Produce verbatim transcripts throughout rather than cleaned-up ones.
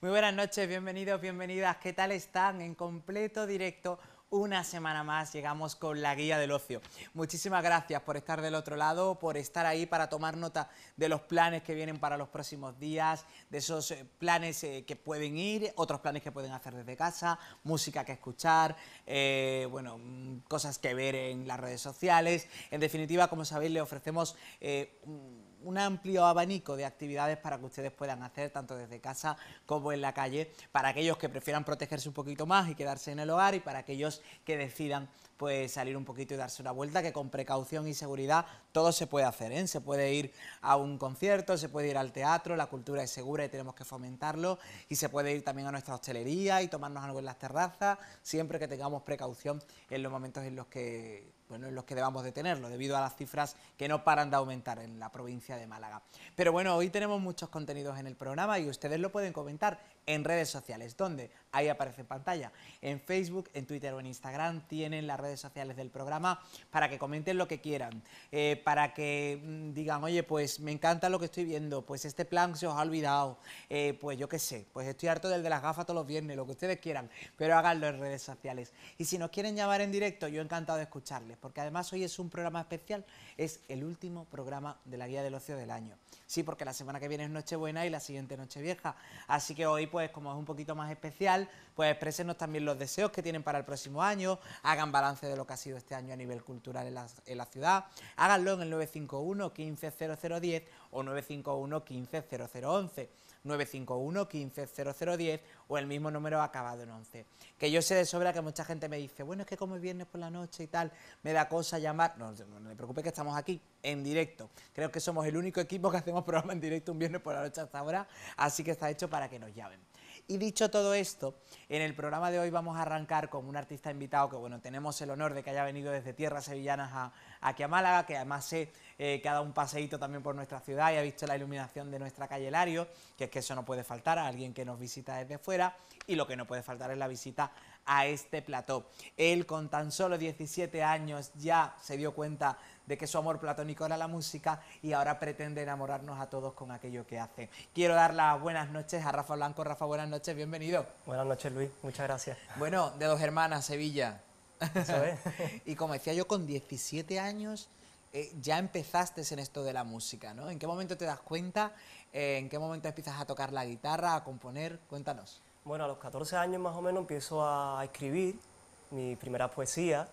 Muy buenas noches, bienvenidos, bienvenidas. ¿Qué tal están? En completo directo, una semana más llegamos con la guía del ocio. Muchísimas gracias por estar del otro lado, por estar ahí para tomar nota de los planes que vienen para los próximos días, de esos eh, planes eh, que pueden ir, otros planes que pueden hacer desde casa, música que escuchar, eh, bueno, cosas que ver en las redes sociales. En definitiva, como sabéis, le ofrecemos eh, un amplio abanico de actividades para que ustedes puedan hacer tanto desde casa como en la calle, para aquellos que prefieran protegerse un poquito más y quedarse en el hogar, y para aquellos que decidan pues salir un poquito y darse una vuelta, que con precaución y seguridad todo se puede hacer, ¿eh? Se puede ir a un concierto, se puede ir al teatro, la cultura es segura y tenemos que fomentarlo, y se puede ir también a nuestra hostelería y tomarnos algo en las terrazas, siempre que tengamos precaución en los momentos en los que, bueno, en los que debamos de tenerlo, debido a las cifras que no paran de aumentar en la provincia de Málaga. Pero bueno, hoy tenemos muchos contenidos en el programa y ustedes lo pueden comentar en redes sociales, donde ahí aparece en pantalla, en Facebook, en Twitter o en Instagram, tienen las redes sociales del programa para que comenten lo que quieran, eh, para que mmm, digan, oye, pues me encanta lo que estoy viendo, pues este plan se os ha olvidado, eh, pues yo qué sé, pues estoy harto del de las gafas todos los viernes, lo que ustedes quieran, pero háganlo en redes sociales. Y si nos quieren llamar en directo, yo encantado de escucharles, porque además hoy es un programa especial, es el último programa de la Guía del Ocio del año. Sí, porque la semana que viene es Nochebuena y la siguiente Nochevieja, así que hoy, pues como es un poquito más especial, pues exprésenos también los deseos que tienen para el próximo año, hagan balance de lo que ha sido este año a nivel cultural en la, en la ciudad, háganlo en el nueve cinco uno, quince cero cero diez o nueve cinco uno, quince cero cero once, nueve cinco uno, quince cero cero diez o el mismo número acabado en once. Que yo sé de sobra que mucha gente me dice, bueno, es que como es viernes por la noche y tal, me da cosa llamar. No, no, no me preocupe, que estamos aquí en directo. Creo que somos el único equipo que hacemos programa en directo un viernes por la noche hasta ahora, así que está hecho para que nos llamen. Y dicho todo esto, en el programa de hoy vamos a arrancar con un artista invitado que, bueno, tenemos el honor de que haya venido desde tierras sevillanas a, aquí a Málaga, que además sé eh, que ha dado un paseíto también por nuestra ciudad y ha visto la iluminación de nuestra calle Lario, que es que eso no puede faltar a alguien que nos visita desde fuera, y lo que no puede faltar es la visita a este plató. Él, con tan solo diecisiete años, ya se dio cuenta de que su amor platónico era la música y ahora pretende enamorarnos a todos con aquello que hace. Quiero dar las buenas noches a Rafa Blanco. Rafa, buenas noches, bienvenido. Buenas noches, Luis, muchas gracias. Bueno, de dos hermanas, Sevilla. Eso es. Y como decía yo, con diecisiete años eh, ya empezaste en esto de la música, ¿no? ¿En qué momento te das cuenta? Eh, ¿En qué momento empiezas a tocar la guitarra, a componer? Cuéntanos. Bueno, a los catorce años más o menos empiezo a escribir mis primeras poesías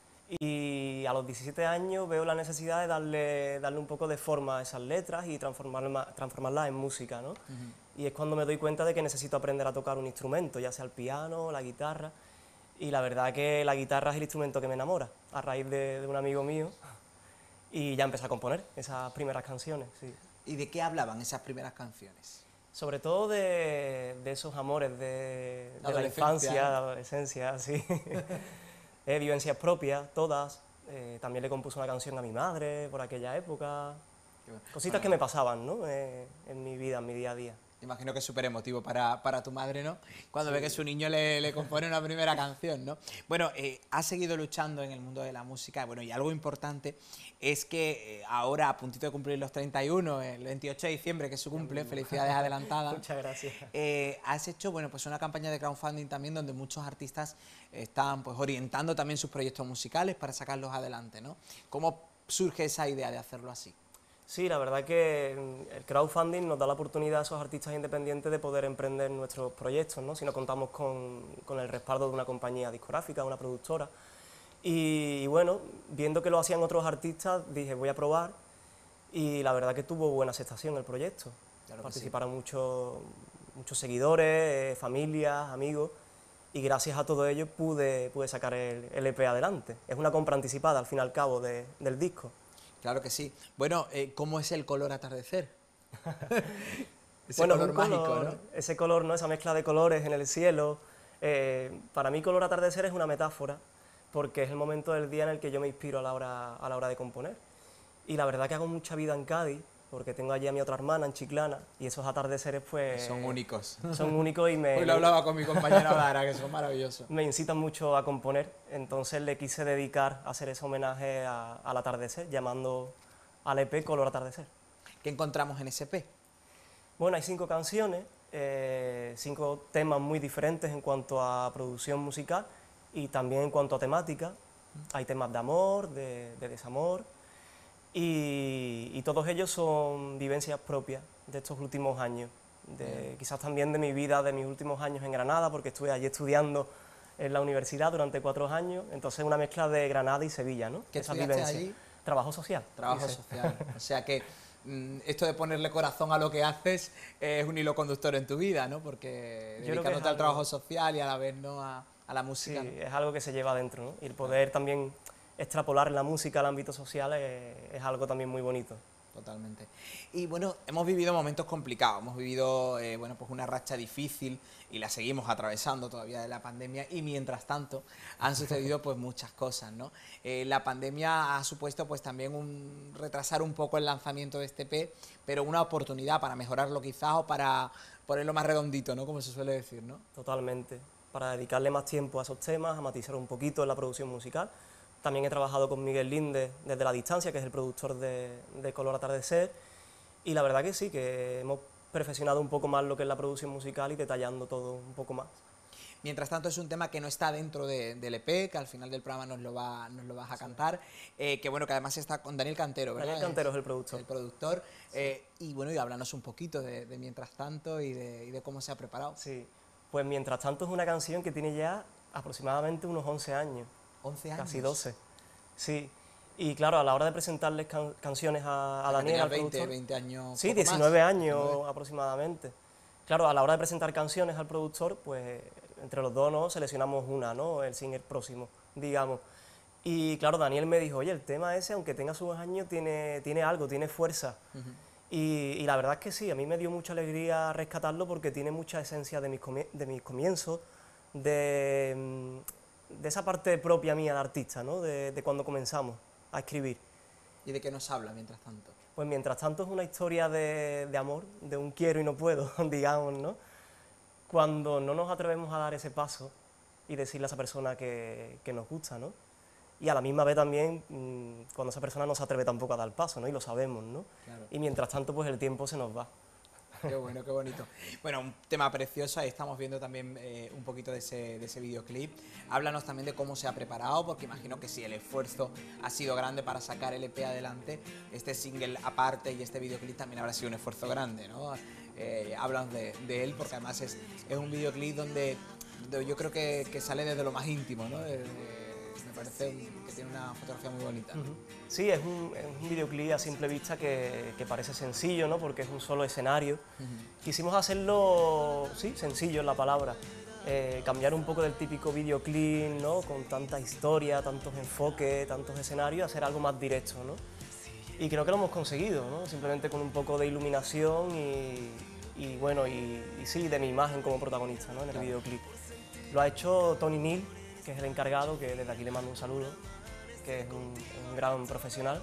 y a los diecisiete años veo la necesidad de darle, darle un poco de forma a esas letras y transformarla, transformarlas en música, ¿no? Uh-huh. Y es cuando me doy cuenta de que necesito aprender a tocar un instrumento, ya sea el piano, la guitarra, y la verdad que la guitarra es el instrumento que me enamora, a raíz de, de un amigo mío, y ya empecé a componer esas primeras canciones, sí. ¿Y de qué hablaban esas primeras canciones? Sobre todo de, de esos amores de, de la infancia, de la adolescencia, sí. eh, vivencias propias, todas. Eh, también le compuse una canción a mi madre por aquella época. Cositas bueno, que me pasaban, ¿no? Eh, en mi vida, en mi día a día. Imagino que es súper emotivo para, para tu madre, ¿no? Cuando sí. ve que su niño le, le compone una primera canción, ¿no? Bueno, eh, has seguido luchando en el mundo de la música, bueno, y algo importante es que eh, ahora, a puntito de cumplir los treinta y uno, el veintiocho de diciembre, que es su cumple, felicidades adelantadas. Muchas gracias. Eh, has hecho, bueno, pues una campaña de crowdfunding también, donde muchos artistas están, pues, orientando también sus proyectos musicales para sacarlos adelante, ¿no? ¿Cómo surge esa idea de hacerlo así? Sí, la verdad que el crowdfunding nos da la oportunidad a esos artistas independientes de poder emprender nuestros proyectos, ¿no? Si no contamos con, con el respaldo de una compañía discográfica, una productora. Y, y bueno, viendo que lo hacían otros artistas, dije voy a probar, y la verdad que tuvo buena aceptación el proyecto. Claro, participaron sí. muchos, muchos seguidores, eh, familias, amigos, y gracias a todo ello pude, pude sacar el, el E P adelante. Es una compra anticipada al fin y al cabo de, del disco. Claro que sí. Bueno, eh, ¿cómo es el color atardecer? Ese bueno, color mágico, color, ¿no? Ese color, ¿no? Esa mezcla de colores en el cielo. Eh, para mí, color atardecer es una metáfora, porque es el momento del día en el que yo me inspiro a la hora, a la hora de componer. Y la verdad que hago mucha vida en Cádiz, porque tengo allí a mi otra hermana en Chiclana, y esos atardeceres pues... Son únicos. Son únicos y me... Hoy lo hablaba con mi compañera Lara, que son maravillosos. Me incitan mucho a componer, entonces le quise dedicar a hacer ese homenaje a, al atardecer, llamando al E P Color Atardecer. ¿Qué encontramos en ese E P? Bueno, hay cinco canciones, eh, cinco temas muy diferentes en cuanto a producción musical y también en cuanto a temática. Hay temas de amor, de, de desamor, y, y todos ellos son vivencias propias de estos últimos años, de, quizás también de mi vida, de mis últimos años en Granada, porque estuve allí estudiando en la universidad durante cuatro años, entonces una mezcla de Granada y Sevilla, ¿no? ¿Qué Esas estudiaste vivencias. allí? Trabajo social. Trabajo dice. social. O sea que mm, esto de ponerle corazón a lo que haces eh, es un hilo conductor en tu vida, ¿no? Porque Yo creo que dedicándote es al algo- trabajo social y a la vez no a, a la Sí, música, ¿no? es algo que se lleva adentro, ¿no? Y el poder también extrapolar la música al ámbito social es, es algo también muy bonito. Totalmente. Y bueno, hemos vivido momentos complicados, hemos vivido eh, bueno, pues una racha difícil y la seguimos atravesando todavía de la pandemia, y mientras tanto han sucedido pues muchas cosas, ¿no? Eh, la pandemia ha supuesto pues también un retrasar un poco el lanzamiento de este E P, pero una oportunidad para mejorarlo quizás o para ponerlo más redondito, ¿no? Como se suele decir, ¿no? Totalmente. Para dedicarle más tiempo a esos temas, a matizar un poquito en la producción musical. También he trabajado con Miguel Linde desde la distancia, que es el productor de, de Color Atardecer, y la verdad que sí, que hemos perfeccionado un poco más lo que es la producción musical y detallando todo un poco más. Mientras tanto es un tema que no está dentro de, del E P, que al final del programa nos lo, va, nos lo vas a cantar, eh, que bueno, que además está con Daniel Cantero, ¿verdad? Daniel Cantero es el productor. El productor, eh, y bueno, y háblanos un poquito de, de Mientras Tanto y de, y de cómo se ha preparado. Sí, pues Mientras Tanto es una canción que tiene ya aproximadamente unos once años. once años. Casi doce, sí. Y claro, a la hora de presentarles can canciones a, a O sea, Daniel, al veinte, productor... veinte años. Sí, poco diecinueve más. años diecinueve. aproximadamente. Claro, a la hora de presentar canciones al productor, pues entre los dos, ¿no?, seleccionamos una, ¿no?, el single próximo, digamos. Y claro, Daniel me dijo, oye, el tema ese, aunque tenga sus años, tiene, tiene algo, tiene fuerza. Uh-huh. Y, y la verdad es que sí, a mí me dio mucha alegría rescatarlo porque tiene mucha esencia de mis, comie de mis comienzos, de, de esa parte propia mía de artista, ¿no?, de, de cuando comenzamos a escribir. ¿Y de qué nos habla Mientras Tanto? Pues Mientras Tanto es una historia de, de amor, de un quiero y no puedo, digamos, ¿no? Cuando no nos atrevemos a dar ese paso y decirle a esa persona que, que nos gusta, ¿no? Y a la misma vez también mmm, cuando esa persona no se atreve tampoco a dar el paso, ¿no? Y lo sabemos, ¿no? Claro. Y mientras tanto, pues el tiempo se nos va. Qué bueno, qué bonito. Bueno, un tema precioso, ahí estamos viendo también eh, un poquito de ese, de ese videoclip. Háblanos también de cómo se ha preparado, porque imagino que si el esfuerzo ha sido grande para sacar el E P adelante, este single aparte y este videoclip también habrá sido un esfuerzo grande, ¿no? Eh, háblanos de, de él, porque además es, es un videoclip donde, donde yo creo que, que sale desde lo más íntimo, ¿no? De, de, me parece un, que tiene una fotografía muy bonita. Uh-huh. Sí, es un, es un videoclip a simple vista que, que parece sencillo, ¿no?, porque es un solo escenario. Uh-huh. Quisimos hacerlo, sí, sencillo es la palabra, eh, cambiar un poco del típico videoclip, ¿no?, con tanta historia, tantos enfoques, tantos escenarios, hacer algo más directo, ¿no? Y creo que lo hemos conseguido, ¿no?, simplemente con un poco de iluminación y, y bueno, y, y sí, de mi imagen como protagonista, ¿no?, en el claro. videoclip. Lo ha hecho Tony Neal, que es el encargado, que desde aquí le mando un saludo, que es un, un gran profesional,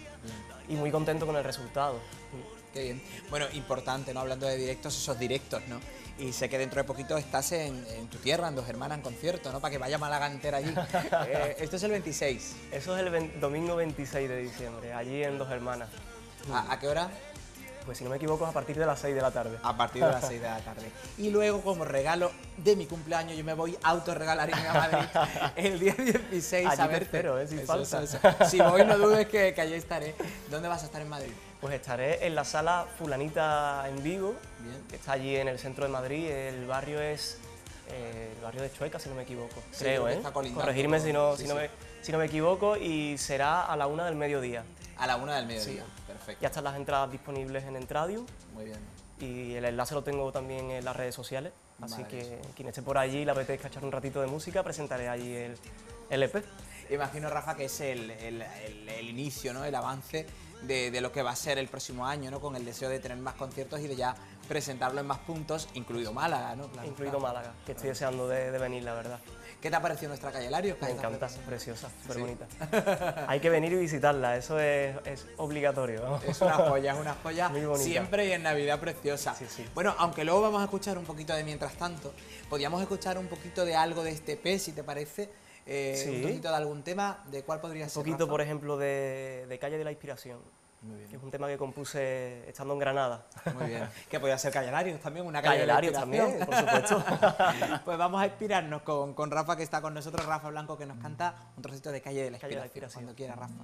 mm. y muy contento con el resultado. Qué bien. Bueno, importante, ¿no?, hablando de directos, esos directos, ¿no? Y sé que dentro de poquito estás en, en tu tierra, en Dos Hermanas, en concierto, ¿no?, para que vaya Málaga entera allí. eh, esto es el veintiséis. Eso es el domingo veintiséis de diciembre, allí en Dos Hermanas. ¿A, ¿A qué hora? Pues si no me equivoco es a partir de las seis de la tarde. A partir de las seis de la tarde. Y luego, como regalo de mi cumpleaños, yo me voy a autorregalar en Madrid el día dieciséis. Allí a verte. Te espero, ¿eh? Sin eso, falta. Eso, eso. Si voy, no dudes que, que allí estaré. ¿Dónde vas a estar en Madrid? Pues estaré en la sala Fulanita en Vigo, Bien. que está allí en el centro de Madrid. El barrio es eh, el barrio de Chueca, si no me equivoco. Sí, creo, ¿eh? Corregirme si no, sí, si, no sí. me, si no me equivoco, y será a la una del mediodía. A la una del mediodía, sí. Perfecto. Ya están las entradas disponibles en Entradium. Muy bien. Y el enlace lo tengo también en las redes sociales, así que quien esté por allí y le apetezca echar un ratito de música, presentaré allí el, el E P. Imagino, Rafa, que es el, el, el, el inicio, ¿no?, el avance de, de lo que va a ser el próximo año, ¿no?, con el deseo de tener más conciertos y de ya presentarlo en más puntos, incluido Málaga, ¿no? Claro, incluido claro. Málaga, que estoy deseando de, de venir, la verdad. ¿Qué te ha parecido nuestra calle Larios? Me encanta, preciosa, súper bonita. Hay que venir y visitarla, eso es, es obligatorio, ¿no? Es una joya, es una joya muy bonita. Siempre, y en Navidad preciosa. Sí, sí. Bueno, aunque luego vamos a escuchar un poquito de Mientras Tanto, podríamos escuchar un poquito de algo de este E P, si te parece, eh, sí. un poquito de algún tema, ¿de cuál podría un ser? Un poquito, Rafa? por ejemplo, de, de Calle de la Inspiración. Muy bien. Que es un tema que compuse estando en Granada. Muy bien. Que podía ser Calle Larios también, una calle Calle Larios también, por supuesto. Pues vamos a inspirarnos con, con Rafa, que está con nosotros, Rafa Blanco, que nos canta un trocito de Calle de la Calle de la Inspiración. Inspiración. Cuando quiera, Rafa.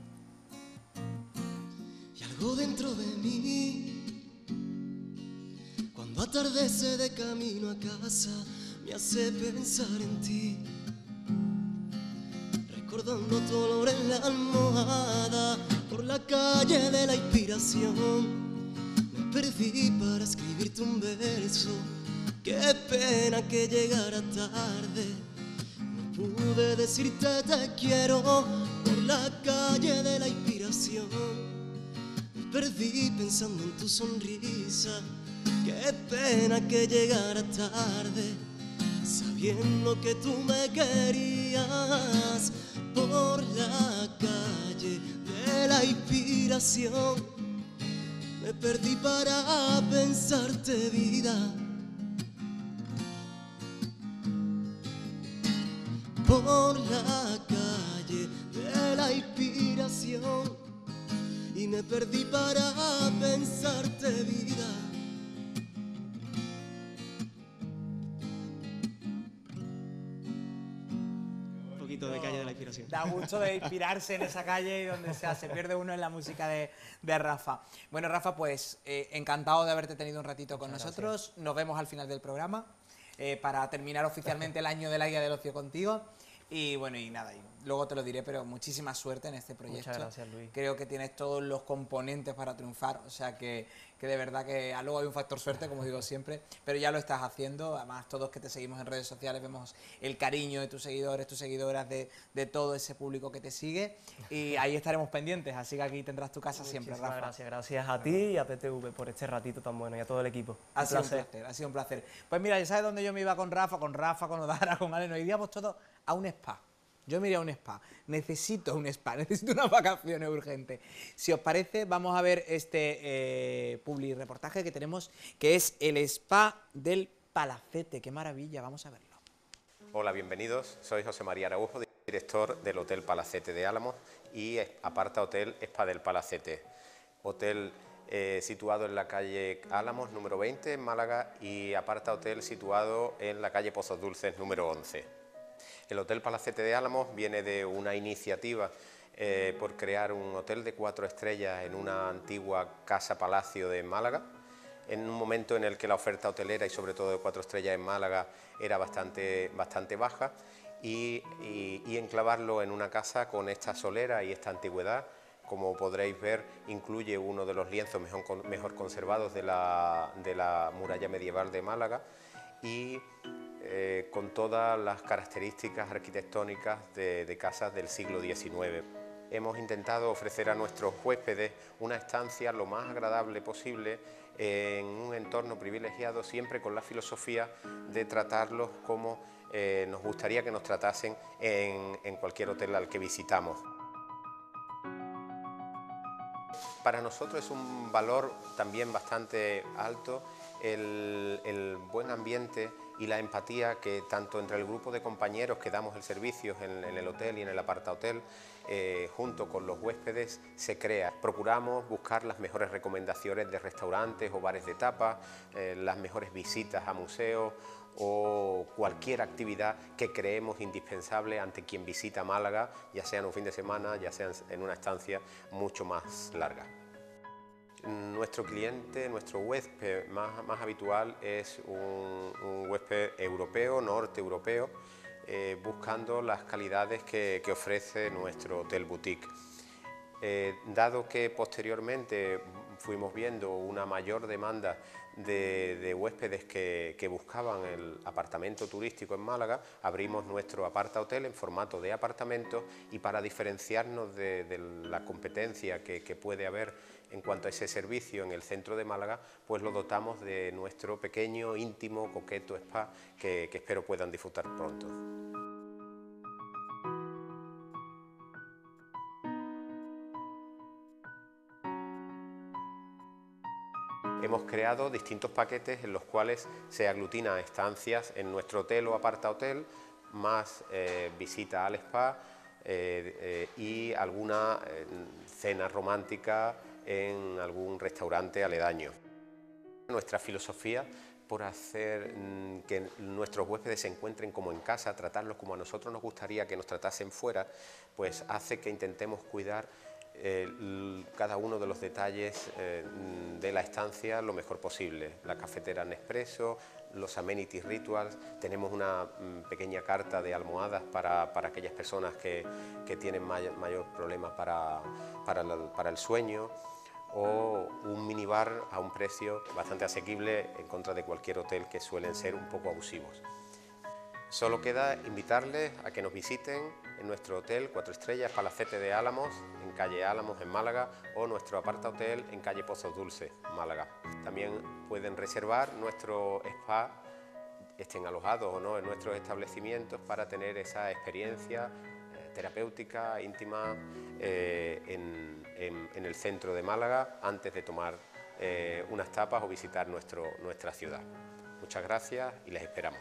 Y algo dentro de mí, cuando atardece de camino a casa, me hace pensar en ti, recordando tu olor en la almohada, por la calle de la inspiración. Me perdí para escribirte un verso, qué pena que llegara tarde. No pude decirte te quiero por la calle de la inspiración. Me perdí pensando en tu sonrisa, qué pena que llegara tarde, sabiendo que tú me querías por la calle de la inspiración. Me perdí para pensarte, vida, por la calle de la inspiración. Y me perdí para pensarte, vida. Un poquito de Calle de la Inspiración. Da gusto de inspirarse en esa calle y donde sea, se pierde uno en la música de, de Rafa. Bueno, Rafa, pues eh, encantado de haberte tenido un ratito con Muchas nosotros. gracias. Nos vemos al final del programa eh, para terminar oficialmente el año de la Guía del Ocio contigo. Y bueno, y nada, y luego te lo diré, pero muchísima suerte en este proyecto. Muchas gracias, Luis. Creo que tienes todos los componentes para triunfar, o sea que, que de verdad que luego hay un factor suerte, como digo siempre, pero ya lo estás haciendo. Además, todos que te seguimos en redes sociales vemos el cariño de tus seguidores, tus seguidoras, de, de todo ese público que te sigue, y ahí estaremos pendientes, así que aquí tendrás tu casa siempre, Muchísimas Rafa. gracias, gracias a ti y a P T V por este ratito tan bueno y a todo el equipo. Ha Un sido un placer. placer, ha sido un placer. Pues mira, ya sabes dónde yo me iba con Rafa, con Rafa, con Odara, con Ale, nos iríamos todos a un spa. Yo me iría a un spa, necesito un spa, necesito unas vacaciones urgentes. Si os parece, vamos a ver este eh, publi reportaje que tenemos, que es el spa del Palacete. ¡Qué maravilla! Vamos a verlo. Hola, bienvenidos. Soy José María Araujo, director del Hotel Palacete de Álamos y Aparta Hotel Spa del Palacete. Hotel eh, situado en la calle Álamos, número veinte, en Málaga, y Aparta Hotel situado en la calle Pozos Dulces, número once. El Hotel Palacete de Álamos viene de una iniciativa eh, por crear un hotel de cuatro estrellas en una antigua casa-palacio de Málaga, en un momento en el que la oferta hotelera y sobre todo de cuatro estrellas en Málaga era bastante, bastante baja, y, y, y enclavarlo en una casa con esta solera y esta antigüedad. Como podréis ver, incluye uno de los lienzos mejor, mejor conservados de la, de la muralla medieval de Málaga, y Eh, con todas las características arquitectónicas de, de casas del siglo diecinueve. Hemos intentado ofrecer a nuestros huéspedes una estancia lo más agradable posible en un entorno privilegiado, siempre con la filosofía de tratarlos como eh, nos gustaría que nos tratasen en, en cualquier hotel al que visitamos. Para nosotros es un valor también bastante alto el, el buen ambiente y la empatía que tanto entre el grupo de compañeros que damos el servicio en, en el hotel y en el aparta hotel, eh, junto con los huéspedes, se crea. Procuramos buscar las mejores recomendaciones de restaurantes o bares de tapas, eh, las mejores visitas a museos o cualquier actividad que creemos indispensable ante quien visita Málaga, ya sea en un fin de semana, ya sea en una estancia mucho más larga. Nuestro cliente, nuestro huésped más, más habitual es un, un huésped europeo, norte europeo, eh, buscando las calidades que, que ofrece nuestro hotel boutique. Eh, dado que posteriormente fuimos viendo una mayor demanda de, de huéspedes que, que buscaban el apartamento turístico en Málaga, abrimos nuestro aparta hotel en formato de apartamento, y para diferenciarnos de, de la competencia que, que puede haber en cuanto a ese servicio en el centro de Málaga, pues lo dotamos de nuestro pequeño, íntimo, coqueto spa que, que espero puedan disfrutar pronto. Hemos creado distintos paquetes en los cuales se aglutina estancias en nuestro hotel o aparta hotel, más eh, visita al spa eh, eh, y alguna eh, cena romántica en algún restaurante aledaño. Nuestra filosofía por hacer que nuestros huéspedes se encuentren como en casa, tratarlos como a nosotros nos gustaría que nos tratasen fuera, pues hace que intentemos cuidar eh, cada uno de los detalles eh, de la estancia lo mejor posible. La cafetera Nespresso, los amenities rituals, tenemos una mm, pequeña carta de almohadas para, para aquellas personas que, que tienen mayor, mayor problema para, para, la, para el sueño, o un minibar a un precio bastante asequible en contra de cualquier hotel que suelen ser un poco abusivos. Solo queda invitarles a que nos visiten en nuestro hotel cuatro estrellas Palacete de Álamos, en calle Álamos en Málaga, o nuestro aparta hotel en calle Pozos Dulces, Málaga. También pueden reservar nuestro spa, estén alojados o no en nuestros establecimientos, para tener esa experiencia terapéutica, íntima, eh, en, en, en el centro de Málaga, antes de tomar eh, unas tapas o visitar nuestro, nuestra ciudad. Muchas gracias y les esperamos.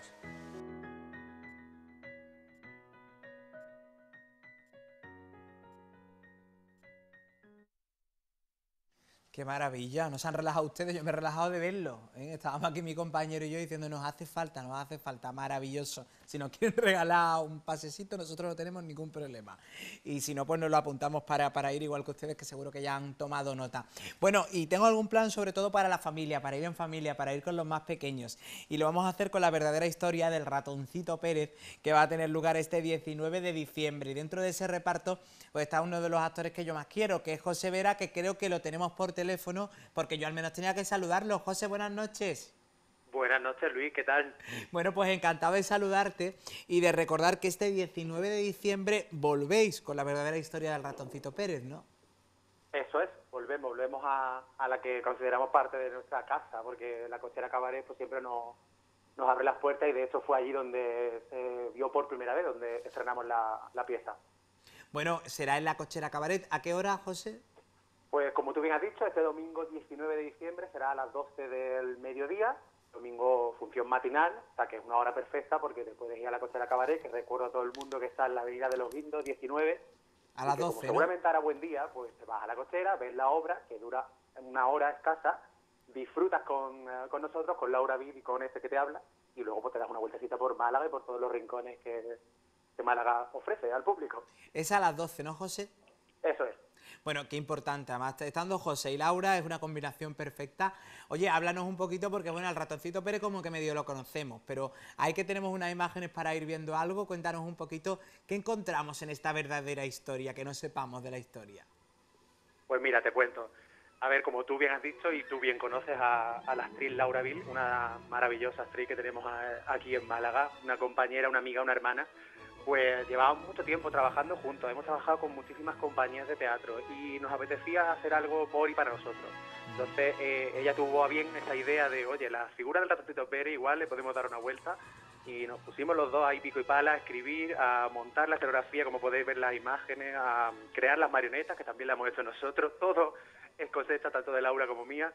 Qué maravilla, nos han relajado ustedes, yo me he relajado de verlo, ¿eh? Estábamos aquí mi compañero y yo diciendo nos hace falta, nos hace falta, maravilloso. Si nos quieren regalar un pasecito nosotros no tenemos ningún problema. Y si no, pues nos lo apuntamos para, para ir igual que ustedes, que seguro que ya han tomado nota. Bueno, y tengo algún plan sobre todo para la familia, para ir en familia, para ir con los más pequeños. Y lo vamos a hacer con la verdadera historia del Ratoncito Pérez, que va a tener lugar este diecinueve de diciembre. Y dentro de ese reparto pues está uno de los actores que yo más quiero, que es José Vera, que creo que lo tenemos por teléfono, porque yo al menos tenía que saludarlo. José, buenas noches. Buenas noches, Luis, ¿qué tal? Bueno, pues encantado de saludarte y de recordar que este diecinueve de diciembre volvéis con la verdadera historia del Ratoncito Pérez, ¿no? Eso es, volvemos, volvemos a, a la que consideramos parte de nuestra casa, porque la Cochera Cabaret pues siempre nos, nos abre las puertas, y de hecho fue allí donde se vio por primera vez, donde estrenamos la, la pieza. Bueno, será en la Cochera Cabaret. ¿A qué hora, José? Pues como tú bien has dicho, este domingo diecinueve de diciembre será a las doce del mediodía, domingo función matinal, o sea que es una hora perfecta porque te puedes ir a la Cochera Cabaret, que recuerdo a todo el mundo que está en la avenida de los Guindos diecinueve. A las que doce, como ¿no? Seguramente hará buen día, pues te vas a la Cochera, ves la obra, que dura una hora escasa, disfrutas con, uh, con nosotros, con Laura Vid y con este que te habla, y luego pues te das una vueltecita por Málaga y por todos los rincones que, que Málaga ofrece al público. Es a las doce, ¿no, José? Eso es. Bueno, qué importante, además estando José y Laura es una combinación perfecta. Oye, háblanos un poquito porque, bueno, al Ratoncito Pérez como que medio lo conocemos, pero hay que tenemos unas imágenes para ir viendo algo. Cuéntanos un poquito qué encontramos en esta verdadera historia, que no sepamos de la historia. Pues mira, te cuento. A ver, como tú bien has dicho y tú bien conoces a, a la actriz Laura Vil, una maravillosa actriz que tenemos a, aquí en Málaga, una compañera, una amiga, una hermana. Pues llevábamos mucho tiempo trabajando juntos, hemos trabajado con muchísimas compañías de teatro y nos apetecía hacer algo por y para nosotros. Entonces eh, ella tuvo a bien esa idea de, oye, la figura del Ratoncito Pérez igual le podemos dar una vuelta, y nos pusimos los dos ahí pico y pala a escribir, a montar la escenografía, como podéis ver las imágenes, a crear las marionetas, que también las hemos hecho nosotros. Todo es cosecha tanto de Laura como mía.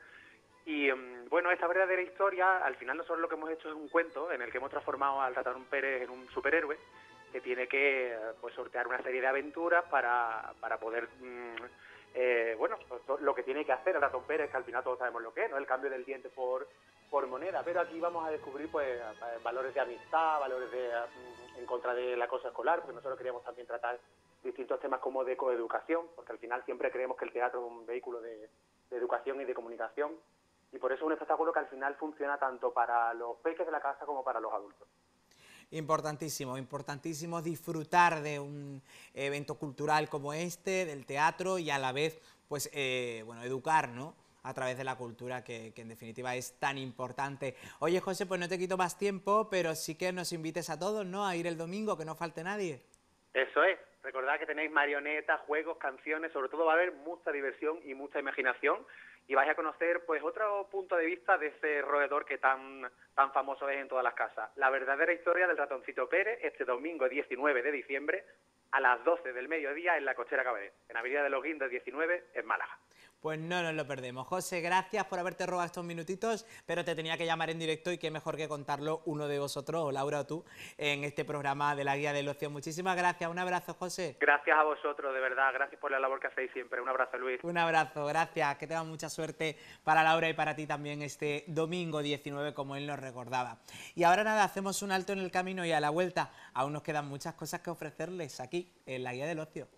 Y bueno, esta verdadera historia, al final nosotros lo que hemos hecho es un cuento en el que hemos transformado al Ratón Pérez en un superhéroe que tiene que pues sortear una serie de aventuras para, para poder, mmm, eh, bueno, pues, lo que tiene que hacer el Ratón Pérez, que al final todos sabemos lo que es, ¿no? El cambio del diente por, por moneda, pero aquí vamos a descubrir pues valores de amistad, valores de mm, en contra del acoso escolar, porque nosotros queríamos también tratar distintos temas como de coeducación, porque al final siempre creemos que el teatro es un vehículo de, de educación y de comunicación, y por eso es un espectáculo que al final funciona tanto para los peques de la casa como para los adultos. Importantísimo, importantísimo disfrutar de un evento cultural como este, del teatro, y a la vez, pues, eh, bueno, educar, ¿no?, a través de la cultura, que, que en definitiva es tan importante. Oye, José, pues no te quito más tiempo, pero sí que nos invites a todos, ¿no?, a ir el domingo, que no falte nadie. Eso es. Recordad que tenéis marionetas, juegos, canciones, sobre todo va a haber mucha diversión y mucha imaginación, y vais a conocer pues otro punto de vista de ese roedor que tan, tan famoso es en todas las casas. La verdadera historia del Ratoncito Pérez, este domingo diecinueve de diciembre, a las doce del mediodía en la Cochera Cabaret, en Avenida de los Guindos diecinueve, en Málaga. Pues no nos lo perdemos. José, gracias por haberte robado estos minutitos, pero te tenía que llamar en directo y qué mejor que contarlo uno de vosotros, o Laura o tú, en este programa de la Guía del Ocio. Muchísimas gracias, un abrazo, José. Gracias a vosotros, de verdad, gracias por la labor que hacéis siempre. Un abrazo, Luis. Un abrazo, gracias, que tengan mucha suerte para Laura y para ti también este domingo diecinueve, como él nos recordaba. Y ahora nada, hacemos un alto en el camino y a la vuelta aún nos quedan muchas cosas que ofrecerles aquí en la Guía del Ocio.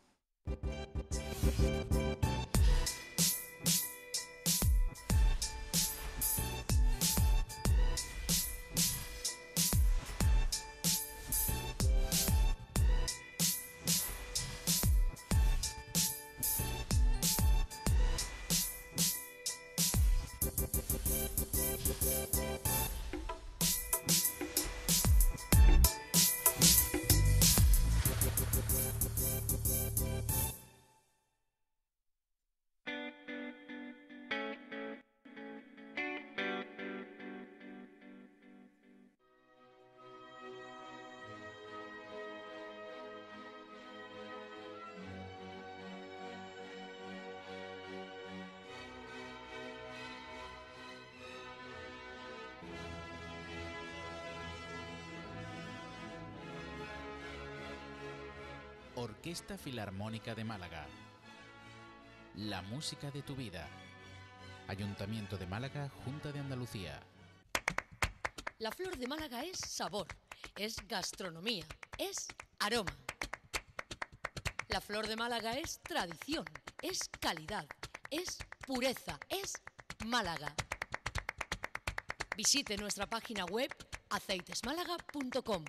Orquesta Filarmónica de Málaga. La música de tu vida. Ayuntamiento de Málaga, Junta de Andalucía. La flor de Málaga es sabor, es gastronomía, es aroma. La flor de Málaga es tradición, es calidad, es pureza, es Málaga. Visite nuestra página web aceites málaga punto com.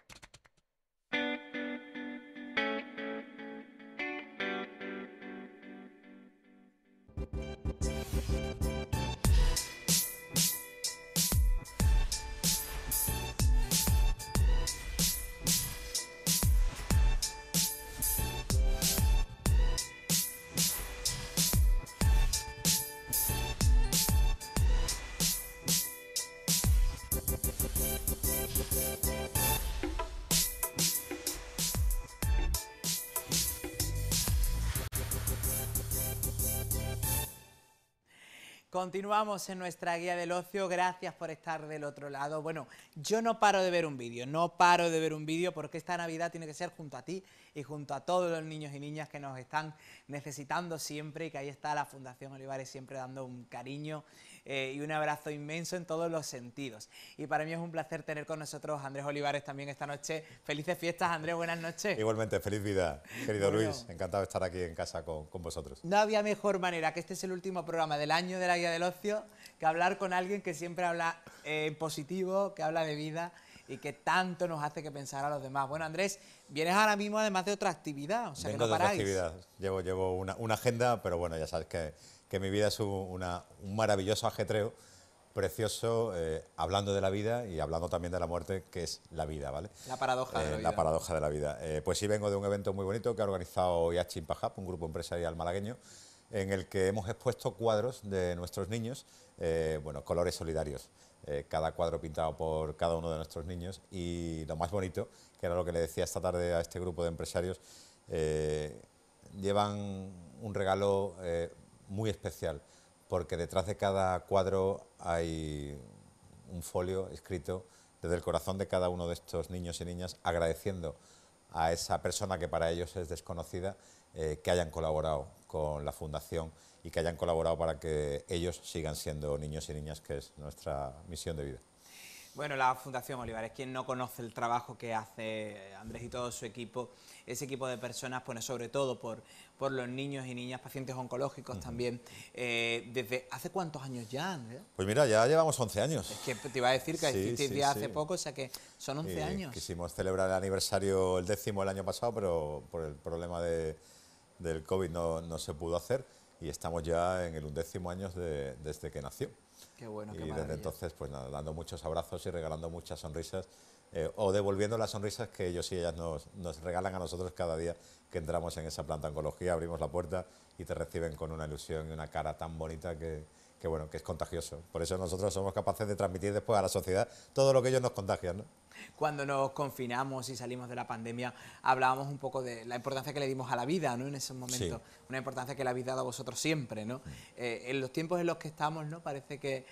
Continuamos en nuestra Guía del Ocio, gracias por estar del otro lado. Bueno, yo no paro de ver un vídeo, no paro de ver un vídeo porque esta Navidad tiene que ser junto a ti y junto a todos los niños y niñas que nos están necesitando siempre, y que ahí está la Fundación Olivares siempre dando un cariño eh, y un abrazo inmenso en todos los sentidos. Y para mí es un placer tener con nosotros a Andrés Olivares también esta noche. Felices fiestas, Andrés, buenas noches. Igualmente, feliz vida, querido Bueno. Luis, encantado de estar aquí en casa con, con vosotros. No había mejor manera, que este es el último programa del año de la Guía del Ocio, que hablar con alguien que siempre habla eh, positivo, que habla de vida y que tanto nos hace que pensar a los demás. Bueno, Andrés, vienes ahora mismo además de otra actividad, o sea Vengo que no de otra paráis. actividad, llevo, llevo una, una agenda, pero bueno, ya sabes que, que mi vida es un, una, un maravilloso ajetreo, precioso, eh, hablando de la vida y hablando también de la muerte, que es la vida, ¿vale? La paradoja de la Eh, vida. La paradoja de la vida. Eh, pues sí, vengo de un evento muy bonito que ha organizado I H Impajap, un grupo empresarial malagueño, en el que hemos expuesto cuadros de nuestros niños, eh, bueno, colores solidarios, eh, cada cuadro pintado por cada uno de nuestros niños, y lo más bonito, que era lo que le decía esta tarde a este grupo de empresarios, eh, llevan un regalo eh, muy especial, porque detrás de cada cuadro hay un folio escrito desde el corazón de cada uno de estos niños y niñas, agradeciendo a esa persona que para ellos es desconocida, eh, que hayan colaborado con la Fundación y que hayan colaborado para que ellos sigan siendo niños y niñas, que es nuestra misión de vida. Bueno, la Fundación Olivares, quien no conoce el trabajo que hace Andrés y todo su equipo, ese equipo de personas, pues sobre todo por, por los niños y niñas, pacientes oncológicos uh-huh. también, eh, ¿desde hace cuántos años ya, Andrés? Pues mira, ya llevamos once años. Es que te iba a decir que sí, hicisteis sí, día sí. hace poco, o sea que son once y años. Quisimos celebrar el aniversario, el décimo el año pasado, pero por el problema de, del COVID no, no se pudo hacer, y estamos ya en el undécimo año de, desde que nació. Qué bueno, qué y maravilla. desde entonces, pues nada, dando muchos abrazos y regalando muchas sonrisas, eh, o devolviendo las sonrisas que ellos y ellas nos, nos regalan a nosotros cada día que entramos en esa planta de oncología, abrimos la puerta y te reciben con una ilusión y una cara tan bonita que, que, bueno, que es contagioso. Por eso nosotros somos capaces de transmitir después a la sociedad todo lo que ellos nos contagian, ¿no? cuando nos confinamos y salimos de la pandemia, hablábamos un poco de la importancia que le dimos a la vida, ¿no? En esos momentos, sí. Una importancia que la habéis dado a vosotros siempre, ¿no? Mm. Eh, en los tiempos en los que estamos, ¿no? Parece que,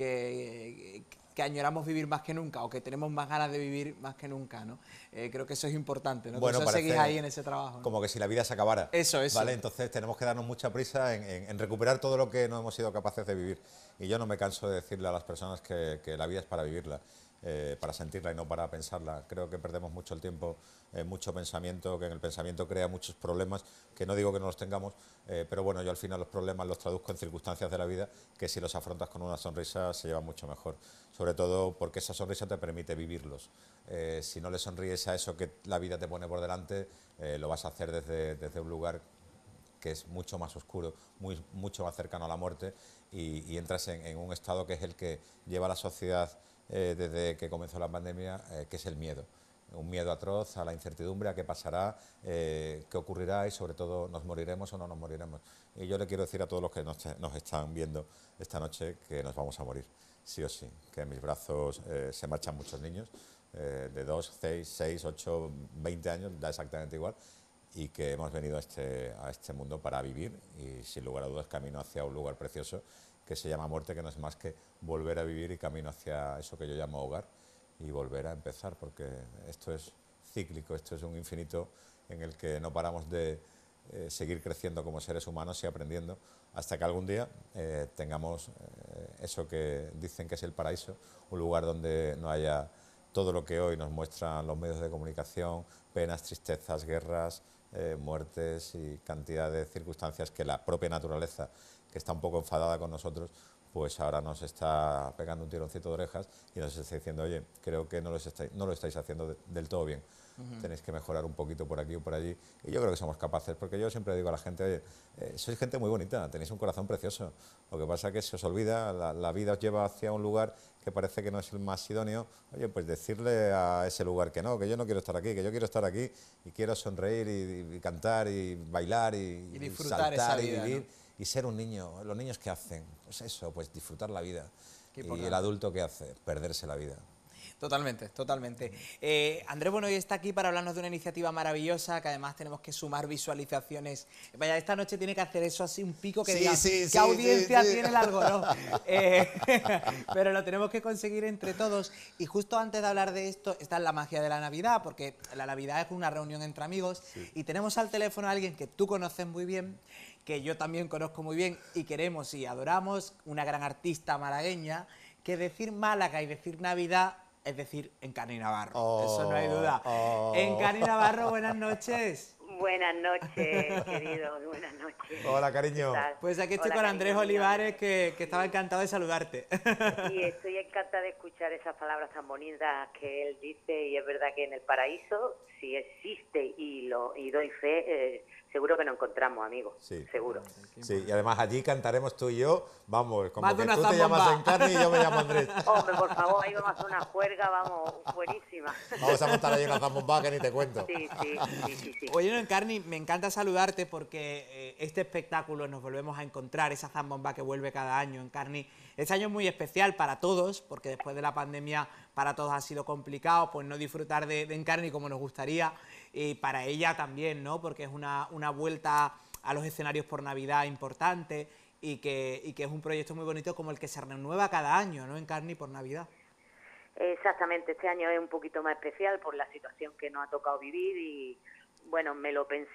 que, que añoramos vivir más que nunca, o que tenemos más ganas de vivir más que nunca, ¿no? Eh, creo que eso es importante, ¿no? Bueno, por eso seguís ahí en ese trabajo, ¿no? Como que si la vida se acabara. Eso, eso. ¿Vale? Entonces tenemos que darnos mucha prisa en, en, en recuperar todo lo que no hemos sido capaces de vivir. Y yo no me canso de decirle a las personas que, que la vida es para vivirla, eh, para sentirla y no para pensarla. Creo que perdemos mucho el tiempo en mucho pensamiento, que en el pensamiento crea muchos problemas, que no digo que no los tengamos, eh, pero bueno, yo al final los problemas los traduzco en circunstancias de la vida que si los afrontas con una sonrisa se llevan mucho mejor. Sobre todo porque esa sonrisa te permite vivirlos. Eh, si no le sonríes a eso que la vida te pone por delante, eh, lo vas a hacer desde, desde un lugar que es mucho más oscuro, muy, mucho más cercano a la muerte y, y entras en, en un estado que es el que lleva a la sociedad eh, desde que comenzó la pandemia, eh, que es el miedo. Un miedo atroz a la incertidumbre, a qué pasará, eh, qué ocurrirá y sobre todo nos moriremos o no nos moriremos. Y yo le quiero decir a todos los que nos, nos están viendo esta noche que nos vamos a morir, sí o sí, que en mis brazos eh, se marchan muchos niños eh, de dos, seis, seis, ocho, veinte años, da exactamente igual, y que hemos venido a este, a este mundo para vivir y sin lugar a dudas camino hacia un lugar precioso que se llama muerte, que no es más que volver a vivir y camino hacia eso que yo llamo hogar y volver a empezar, porque esto es cíclico, esto es un infinito en el que no paramos de eh, seguir creciendo como seres humanos y aprendiendo hasta que algún día eh, tengamos eh, eso que dicen que es el paraíso, un lugar donde no haya todo lo que hoy nos muestran los medios de comunicación, penas, tristezas, guerras, eh, muertes y cantidad de circunstancias que la propia naturaleza, que está un poco enfadada con nosotros, pues ahora nos está pegando un tironcito de orejas y nos está diciendo, oye, creo que no lo estáis, no lo estáis haciendo de, del todo bien. Uh-huh. Tenéis que mejorar un poquito por aquí o por allí. Y yo creo que somos capaces, porque yo siempre digo a la gente, oye, eh, sois gente muy bonita, tenéis un corazón precioso. Lo que pasa es que se os olvida, la, la vida os lleva hacia un lugar que parece que no es el más idóneo. Oye, pues decirle a ese lugar que no, que yo no quiero estar aquí, que yo quiero estar aquí y quiero sonreír y, y, y cantar y bailar y, y disfrutar saltar esa vida, y vivir. ¿no? Y ser un niño, los niños ¿qué hacen? Pues eso, pues disfrutar la vida. Y el adulto ¿qué hace? Perderse la vida. Totalmente, totalmente. Eh, Andrés Bonoy está aquí para hablarnos de una iniciativa maravillosa, que además tenemos que sumar visualizaciones. Vaya, esta noche tiene que hacer eso así, un pico que sí, diga, sí, ¿qué sí, audiencia sí, sí. tiene el Algodón? Eh, pero lo tenemos que conseguir entre todos. Y justo antes de hablar de esto, está la magia de la Navidad, porque la Navidad es una reunión entre amigos, sí. Y tenemos al teléfono a alguien que tú conoces muy bien, que yo también conozco muy bien y queremos y adoramos, una gran artista malagueña, que decir Málaga y decir Navidad es decir Encarni Navarro, oh, eso no hay duda. Oh. Encarni Navarro, buenas noches. Buenas noches, querido, buenas noches. Hola, cariño. Pues aquí estoy Hola, con Andrés cariño, Olivares, que, que estaba encantado de saludarte. Y estoy encantada de escuchar esas palabras tan bonitas que él dice, y es verdad que en el paraíso, si existe y lo y doy fe, eh, seguro que nos encontramos, amigos, sí. Seguro. Sí, y además allí cantaremos tú y yo, vamos, como que tú te llamas Encarni y yo me llamo Andrés. Hombre, por favor, ahí vamos a hacer una juerga, vamos, buenísima. Vamos a montar ahí una zambomba que ni te cuento. Sí, sí, sí, sí, sí. Oye, no, Encarni, me encanta saludarte porque eh, este espectáculo nos volvemos a encontrar, esa zambomba que vuelve cada año, Encarni. Este año es muy especial para todos, porque después de la pandemia para todos ha sido complicado, pues no disfrutar de, de Encarni como nos gustaría, y para ella también, ¿no? Porque es una, una vuelta a los escenarios por Navidad importante y que, y que es un proyecto muy bonito como el que se renueva cada año, ¿no? Encarni, por Navidad. Exactamente, este año es un poquito más especial por la situación que nos ha tocado vivir y, bueno, me lo pensé,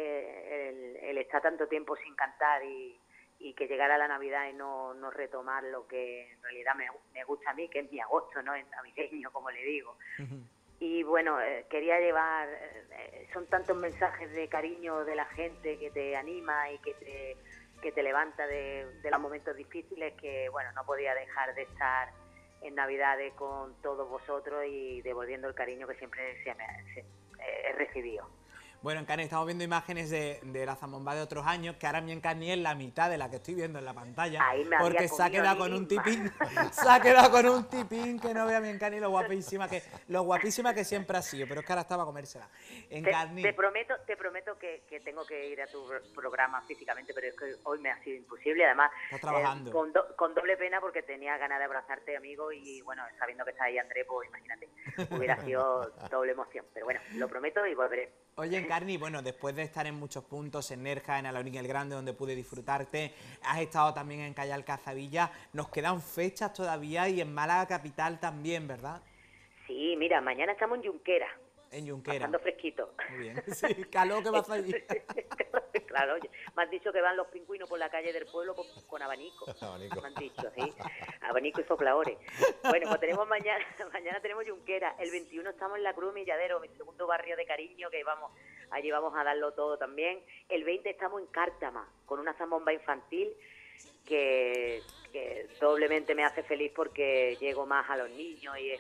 eh, el, el estar tanto tiempo sin cantar y, y que llegara la Navidad y no, no retomar lo que en realidad me, me gusta a mí, que es mi agosto, ¿no? Es navideño, como le digo. Uh-huh. Y bueno, eh, quería llevar, eh, son tantos mensajes de cariño de la gente que te anima y que te, que te levanta de, de los momentos difíciles que, bueno, no podía dejar de estar en Navidades con todos vosotros y devolviendo el cariño que siempre se me, se, eh, he recibido. Bueno, Encarni, estamos viendo imágenes de, de la zambomba de otros años, que ahora mi Encarni es la mitad de la que estoy viendo en la pantalla, Ahí me porque había se ha comido quedado a con mí un misma. tipín, se ha quedado con un tipín que no vea a mi Encarni lo guapísima que, lo guapísima que siempre ha sido, pero es que ahora estaba a comérsela. Te, Encarni, te prometo, te prometo que, que tengo que ir a tu programa físicamente, pero es que hoy me ha sido imposible. Además, Estás trabajando. eh, con, do- con doble pena porque tenía ganas de abrazarte, amigo, y bueno, sabiendo que está ahí Andrés, pues imagínate, hubiera sido doble emoción. Pero bueno, lo prometo y volveré. Oye, Encarni, bueno, después de estar en muchos puntos, en Nerja, en Alaurín el Grande, donde pude disfrutarte, has estado también en Calle Alcazabilla, nos quedan fechas todavía y en Málaga capital también, ¿verdad? Sí, mira, mañana estamos en Junquera, En Junquera. pasando fresquito. Muy bien, sí, calor que vas allí. Claro, oye, me han dicho que van los pingüinos por la calle del pueblo con, con abanico. Abanico. Me han dicho, sí. Abanico y sopladores. Bueno, pues tenemos mañana, mañana tenemos Junquera. El veintiuno estamos en la Cruz Milladero, mi segundo barrio de cariño, que vamos, allí vamos a darlo todo también. El veinte estamos en Cártama, con una zambomba infantil que, que doblemente me hace feliz porque llego más a los niños y es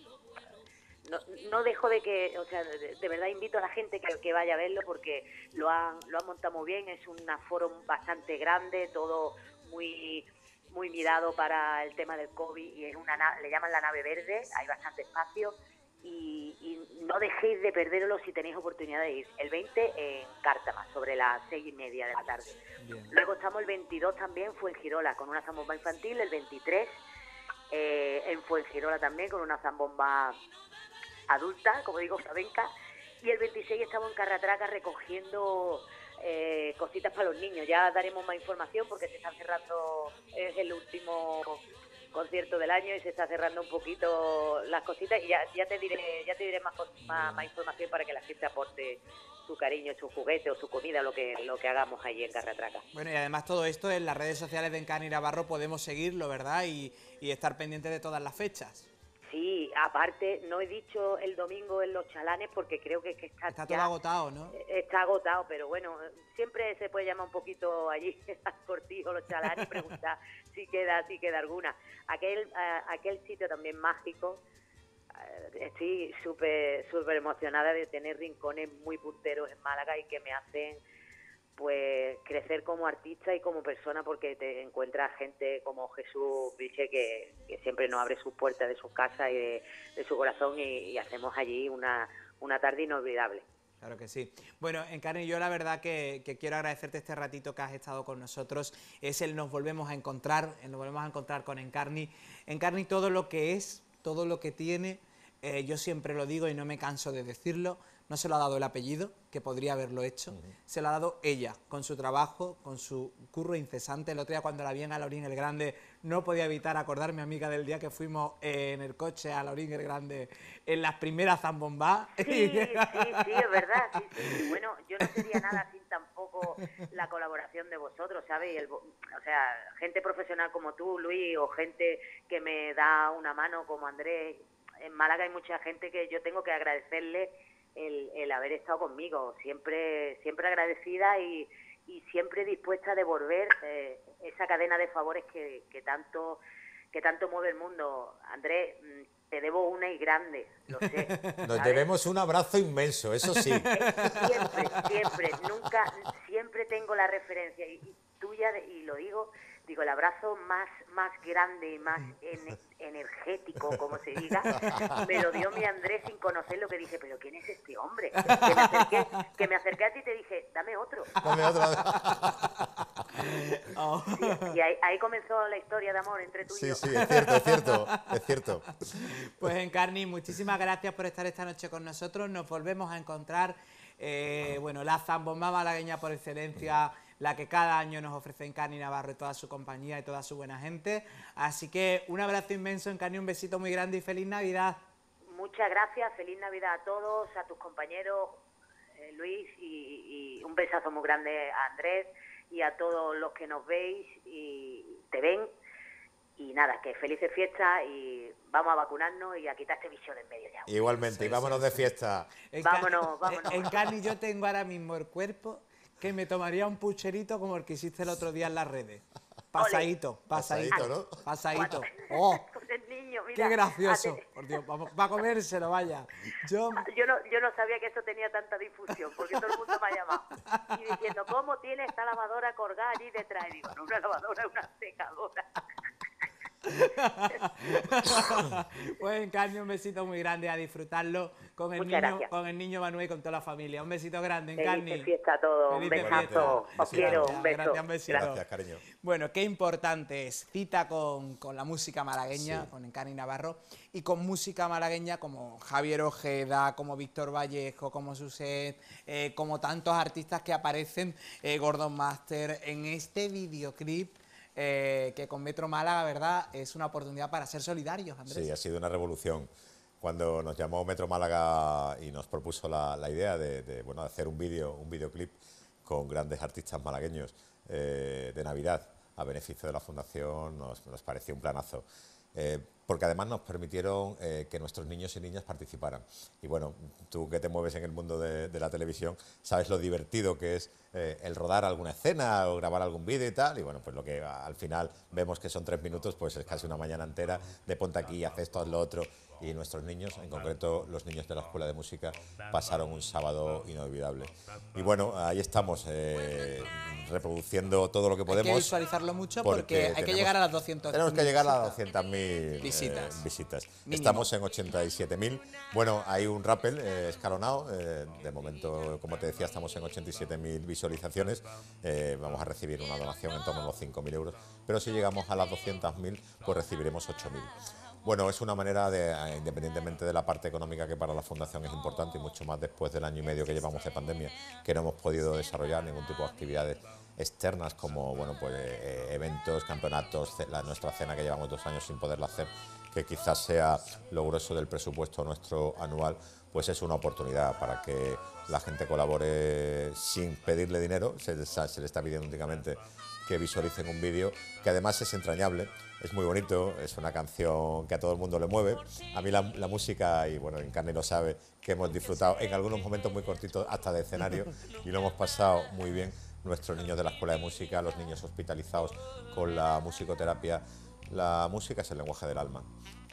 No, no dejo de que, o sea, de, de verdad invito a la gente que, que vaya a verlo porque lo han, lo han montado muy bien, es un aforo bastante grande, todo muy muy mirado para el tema del COVID y es una na- le llaman la nave verde, hay bastante espacio y, y no dejéis de perderlo si tenéis oportunidad de ir. El veinte en Cártama, sobre las seis y media de la tarde. Bien. Luego estamos el veintidós también, Fuengirola, con una zambomba infantil, el veintitrés eh, en Fuengirola también con una zambomba adulta, como digo, flamenca, y el veintiséis estamos en Carratraca recogiendo eh, cositas para los niños. Ya daremos más información porque se está cerrando, es el último concierto del año y se está cerrando un poquito las cositas y ya, ya te diré ya te diré más, más, más información para que la gente aporte su cariño, su juguete o su comida, lo que lo que hagamos allí en Carratraca. Bueno, y además todo esto en las redes sociales de Encarni Navarro podemos seguirlo, ¿verdad? Y, y estar pendientes de todas las fechas. Sí, aparte, no he dicho el domingo en los chalanes porque creo que, que está, Está todo ya- agotado, ¿no? Está agotado, pero bueno, siempre se puede llamar un poquito allí al Cortijo, los chalanes, y preguntar si queda, si queda alguna. Aquel, eh, aquel sitio también mágico, eh, estoy súper súper emocionada de tener rincones muy punteros en Málaga y que me hacen pues crecer como artista y como persona porque te encuentras gente como Jesús Vilche que, que siempre nos abre sus puertas de sus casas y de, de su corazón y, y hacemos allí una, una tarde inolvidable. Claro que sí. Bueno, Encarni, yo la verdad que, que quiero agradecerte este ratito que has estado con nosotros. Es el nos volvemos a encontrar, el nos volvemos a encontrar con Encarni. Encarni todo lo que es, todo lo que tiene, eh, yo siempre lo digo y no me canso de decirlo, no se lo ha dado el apellido, que podría haberlo hecho, uh-huh. Se lo ha dado ella, con su trabajo, con su curro incesante. El otro día cuando la vi en Alaurín el Grande no podía evitar acordarme, amiga, del día que fuimos eh, en el coche a Alaurín el Grande en las primeras zambombás. Sí, sí, sí, es verdad, sí, sí. Bueno, yo no sería nada sin tampoco la colaboración de vosotros, ¿sabes? Y el, o sea, gente profesional como tú, Luis, o gente que me da una mano como Andrés. En Málaga hay mucha gente que yo tengo que agradecerle el, el haber estado conmigo, siempre siempre agradecida y, y siempre dispuesta a devolver eh, esa cadena de favores que, que tanto que tanto mueve el mundo. Andrés, te debo una y grande, lo sé. Nos ¿sabes? debemos un abrazo inmenso, eso sí. Siempre, siempre, nunca, siempre tengo la referencia y, y tuya, de, y lo digo, digo, el abrazo más, más grande y más en, energético, como se diga, me lo dio mi Andrés sin conocer lo que dije, pero ¿quién es este hombre? Que me acerqué, que me acerqué a ti y te dije, dame otro. Dame otro. Oh. Sí, y ahí, ahí comenzó la historia de amor entre tú y Sí, yo. sí, es cierto, es cierto, es cierto. Pues Encarni, muchísimas gracias por estar esta noche con nosotros. Nos volvemos a encontrar, eh, bueno, la zambomba malagueña por excelencia, la que cada año nos ofrece Encarni Navarro y toda su compañía y toda su buena gente. Así que un abrazo inmenso, Encarni, un besito muy grande y feliz Navidad. Muchas gracias, feliz Navidad a todos, a tus compañeros, eh, Luis, y, y un besazo muy grande a Andrés y a todos los que nos veis y te ven. Y nada, que felices fiestas y vamos a vacunarnos y a quitar este bicho de en medio ya. Igualmente, Sí, y vámonos sí, de sí. fiesta. Vámonos, vámonos. Encarni, yo tengo ahora mismo el cuerpo que me tomaría un pucherito como el que hiciste el otro día en las redes. Pasadito, pasadito, Pasadito, ¿no? pasadito. Oh. Con el niño, mira, qué gracioso. ate- Por Dios, va a comérselo, vaya. Yo... Yo no, yo no sabía que eso tenía tanta difusión, porque todo el mundo me ha llamado. Y diciendo, ¿cómo tiene esta lavadora colgada allí detrás? Y digo, no, una lavadora, es una secadora. Pues Encarni, un besito muy grande, a disfrutarlo con el Muchas niño, gracias. con el niño Manuel y con toda la familia. Un besito grande, Encarni. Feliz fiesta a todos, un Felices besazo, fiestas. os quiero, un beso. Gracias, un besito. Gracias, cariño. Bueno, qué importante es cita con, con la música malagueña, Sí. con Encarni Navarro, y con música malagueña como Javier Ojeda, como Víctor Vallejo, como Suset, eh, como tantos artistas que aparecen, eh, Gordon Master, en este videoclip. Eh, que con Metro Málaga, ¿verdad? Es una oportunidad para ser solidarios, Andrés. Sí, ha sido una revolución. Cuando nos llamó Metro Málaga y nos propuso la, la idea de, de, bueno, de hacer un vídeo, un videoclip con grandes artistas malagueños eh, de Navidad a beneficio de la Fundación, nos, nos pareció un planazo. Eh, porque además nos permitieron eh, que nuestros niños y niñas participaran. Y bueno, tú que te mueves en el mundo de, de la televisión, sabes lo divertido que es eh, el rodar alguna escena o grabar algún vídeo y tal, y bueno, pues lo que al final vemos que son tres minutos, pues es casi una mañana entera de ponte aquí, haz esto, haz lo otro, y nuestros niños, en concreto los niños de la Escuela de Música, pasaron un sábado inolvidable. Y bueno, ahí estamos, eh, reproduciendo todo lo que podemos. Hay que visualizarlo mucho porque, porque hay que tenemos- llegar a las doscientas. Tenemos que llegar a las doscientas mil Visitas. eh, visitas. Mínimo. Estamos en ochenta y siete mil. Bueno, hay un rappel eh, escalonado. eh, de momento, como te decía, estamos en ochenta y siete mil visualizaciones. Eh, vamos a recibir una donación en torno a los cinco mil euros. Pero si llegamos a las doscientas mil, pues recibiremos ocho mil. Bueno, es una manera de, eh, independientemente de la parte económica que para la Fundación es importante y mucho más después del año y medio que llevamos de pandemia, que no hemos podido desarrollar ningún tipo de actividades externas como bueno, pues, eh, eventos, campeonatos, ce- la, nuestra cena que llevamos dos años sin poderla hacer, que quizás sea lo grueso del presupuesto nuestro anual, pues es una oportunidad para que la gente colabore sin pedirle dinero, se, les- se le está pidiendo únicamente que visualicen un vídeo que además es entrañable, es muy bonito, es una canción que a todo el mundo le mueve. A mí la, la música, y bueno, Encarni lo sabe, que hemos disfrutado en algunos momentos muy cortitos hasta de escenario y lo hemos pasado muy bien. Nuestros niños de la Escuela de Música, los niños hospitalizados con la musicoterapia. La música es el lenguaje del alma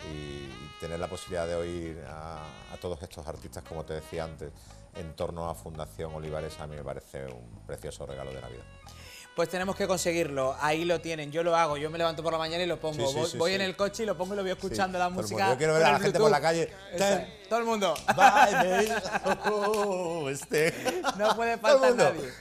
y tener la posibilidad de oír a, a todos estos artistas, como te decía antes, en torno a Fundación Olivares, a mí me parece un precioso regalo de Navidad. Pues tenemos que conseguirlo, ahí lo tienen, yo lo hago, yo me levanto por la mañana y lo pongo, Sí, sí, voy, sí, voy sí. en el coche y lo pongo y lo voy escuchando la todo el música. mundo. Yo quiero ver por a la el gente por la Bluetooth. calle. Exacto, todo el mundo. Bye, oh, este. No puede Todo el faltar mundo.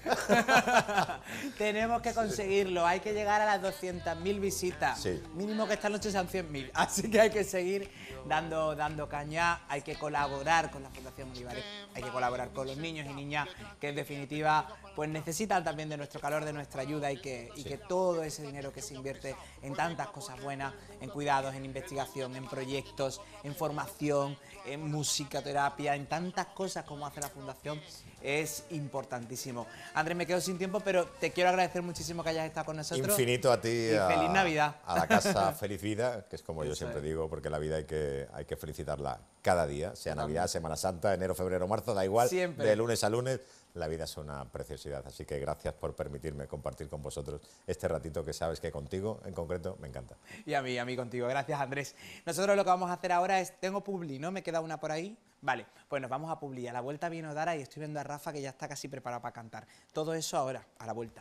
nadie. Tenemos que conseguirlo, hay que llegar a las doscientas mil visitas. Sí. Mínimo que esta noche sean cien mil. Así que hay que seguir dando, dando caña, hay que colaborar con la Fundación Olivares, hay que colaborar con los niños y niñas que en definitiva pues necesitan también de nuestro calor, de nuestra ayuda y que, y que todo ese dinero que se invierte en tantas cosas buenas, en cuidados, en investigación, en proyectos, en formación, en musicoterapia, en tantas cosas como hace la Fundación, es importantísimo. Andrés, me quedo sin tiempo, pero te quiero agradecer muchísimo que hayas estado con nosotros. Infinito a ti. Y a, feliz Navidad. A la casa Feliz Vida, que es como yo Eso siempre es. digo, porque la vida hay que, hay que felicitarla cada día, sea Navidad, Semana Santa, enero, febrero, marzo, da igual, Siempre. de lunes a lunes, la vida es una preciosidad. Así que gracias por permitirme compartir con vosotros este ratito que sabes que contigo, en concreto, me encanta. Y a mí, a mí contigo. Gracias, Andrés. Nosotros lo que vamos a hacer ahora es... Tengo Publi, ¿no? ¿Me queda una por ahí? Vale, pues nos vamos a Publi. A la vuelta viene Odara y estoy viendo a Rafa que ya está casi preparado para cantar. Todo eso ahora, a la vuelta.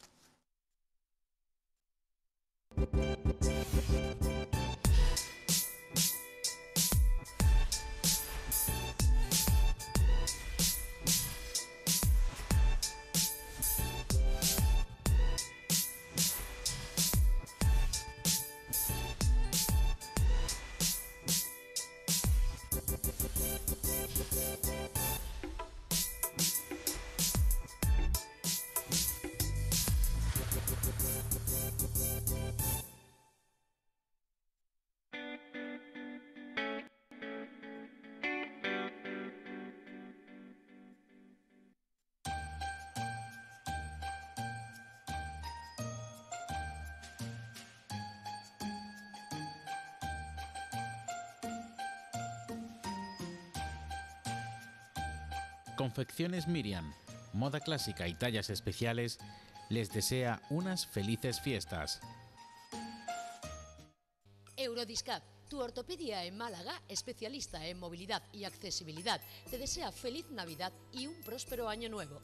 Confecciones Miriam, moda clásica y tallas especiales, les desea unas felices fiestas. Eurodiscap, Tu ortopedia en Málaga, especialista en movilidad y accesibilidad, te desea feliz Navidad y un próspero año nuevo.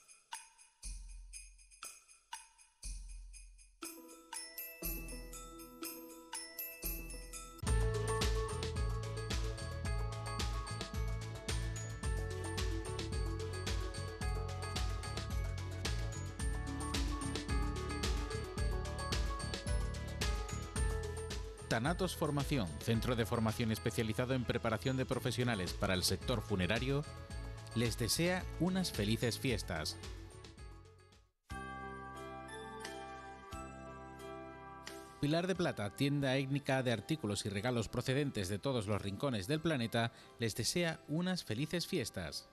Thanatos Formación, centro de formación especializado en preparación de profesionales para el sector funerario, les desea unas felices fiestas. Pilar de Plata, tienda étnica de artículos y regalos procedentes de todos los rincones del planeta, les desea unas felices fiestas.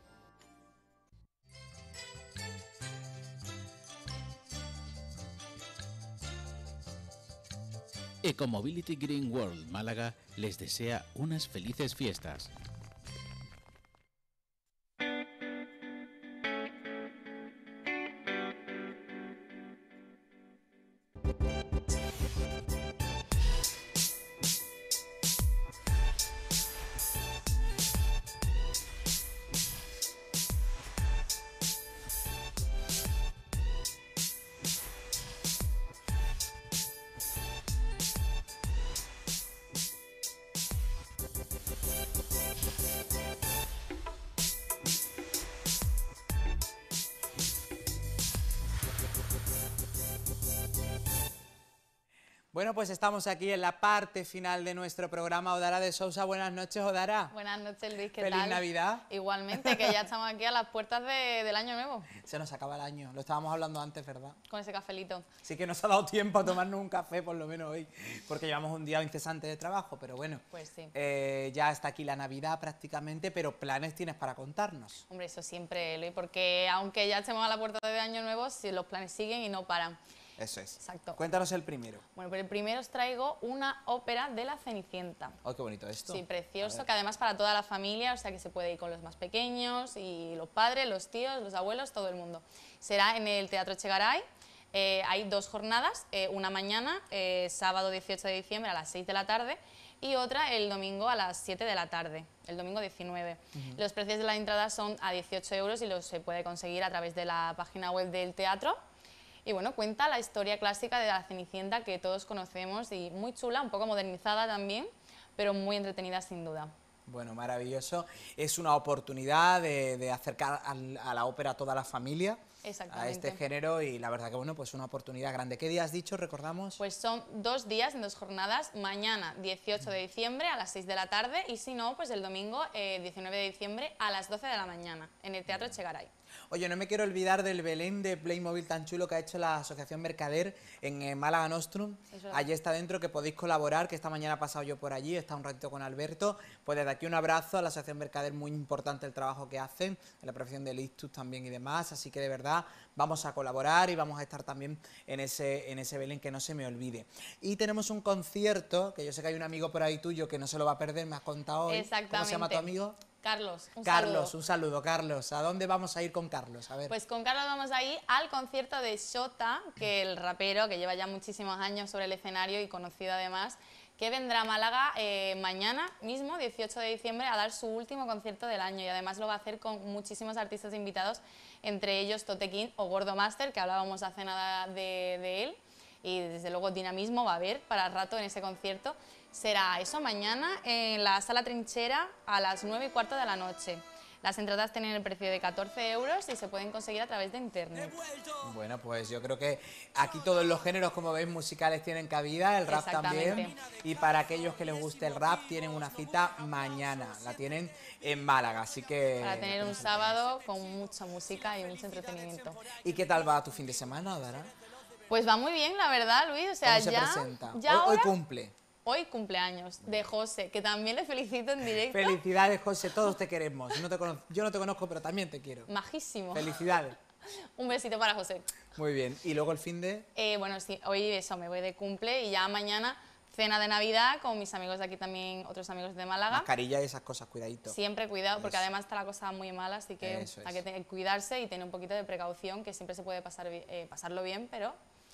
Ecomobility Green World Málaga les desea unas felices fiestas. Bueno, pues estamos aquí en la parte final de nuestro programa. Odara de Sousa, buenas noches, Odara. Buenas noches, Luis, ¿qué Feliz tal? Feliz Navidad. Igualmente, que ya estamos aquí a las puertas de, del año nuevo. Se nos acaba el año, lo estábamos hablando antes, ¿verdad? Con ese cafelito. Sí que nos ha dado tiempo a tomarnos un café, por lo menos hoy, porque llevamos un día incesante de trabajo, pero bueno. Pues sí. Eh, ya está aquí la Navidad prácticamente, pero planes tienes para contarnos. Hombre, eso siempre, Luis, porque aunque ya estemos a la puerta de año nuevo, si los planes siguen y no paran. Eso es. Exacto. Cuéntanos el primero. Bueno, pues el primero os traigo una ópera de la Cenicienta. ¡Oh, qué bonito esto! Sí, precioso, que además para toda la familia, o sea que se puede ir con los más pequeños y los padres, los tíos, los abuelos, todo el mundo. Será en el Teatro Echegaray. Eh, hay dos jornadas, eh, una mañana, eh, sábado dieciocho de diciembre a las seis de la tarde, y otra el domingo a las siete de la tarde, el domingo diecinueve. Uh-huh. Los precios de la entrada son a dieciocho euros y los se puede conseguir a través de la página web del teatro. Y bueno, cuenta la historia clásica de la Cenicienta que todos conocemos y muy chula, un poco modernizada también, pero muy entretenida sin duda. Bueno, maravilloso. Es una oportunidad de, de acercar al, a la ópera a toda la familia, a este género, y la verdad que bueno, pues una oportunidad grande. ¿Qué día has dicho, recordamos? Pues son dos días en dos jornadas, mañana dieciocho de diciembre a las seis de la tarde y si no, pues el domingo eh, diecinueve de diciembre a las doce de la mañana en el Teatro Echegaray. Oye, no me quiero olvidar del Belén de Playmobil tan chulo que ha hecho la Asociación Mercader en eh, Málaga Nostrum. Allí está dentro, que podéis colaborar, que esta mañana he pasado yo por allí, he estado un ratito con Alberto. Pues desde aquí un abrazo a la Asociación Mercader, muy importante el trabajo que hacen, en la profesión del ictus también y demás, así que de verdad vamos a colaborar y vamos a estar también en ese, en ese Belén, que no se me olvide. Y tenemos un concierto, que yo sé que hay un amigo por ahí tuyo que no se lo va a perder, me has contado hoy. Exactamente. ¿Cómo se llama tu amigo? Carlos, un Carlos, saludo. un saludo, Carlos. ¿A dónde vamos a ir con Carlos? A ver. Pues con Carlos vamos a ir al concierto de Xota, que el rapero, que lleva ya muchísimos años sobre el escenario y conocido además, que vendrá a Málaga eh, mañana mismo, dieciocho de diciembre, a dar su último concierto del año, y además lo va a hacer con muchísimos artistas invitados, entre ellos Tote King o Gordo Master, que hablábamos hace nada de, de él, y desde luego dinamismo va a haber para rato en ese concierto. Será eso mañana en la Sala Trinchera a las nueve y cuarto de la noche. Las entradas tienen el precio de catorce euros y se pueden conseguir a través de internet. Bueno, pues yo creo que aquí todos los géneros, como veis, musicales tienen cabida, el rap también. Y para aquellos que les guste el rap, tienen una cita mañana, la tienen en Málaga, así que... Para tener un sábado con mucha música y mucho entretenimiento. ¿Y qué tal va tu fin de semana, Odara? Pues va muy bien, la verdad, Luis. O sea, ¿Cómo se ya, presenta? ya hoy, ahora, hoy cumple. Hoy cumpleaños de José, que también le felicito en directo. Felicidades, José, todos te queremos. Yo no te conozco, yo no te conozco, pero también te quiero. Majísimo. Felicidades. Un besito para José. Muy bien. ¿Y luego el fin de...? Eh, bueno, sí, hoy eso, me voy de cumple y ya mañana cena de Navidad con mis amigos de aquí también, otros amigos de Málaga. Mascarilla y esas cosas, cuidadito. Siempre cuidado, porque Eso. además está la cosa muy mala, así que Eso hay es. que tener- cuidarse y tener un poquito de precaución, que siempre se puede pasar, bi- eh, pasarlo bien, pero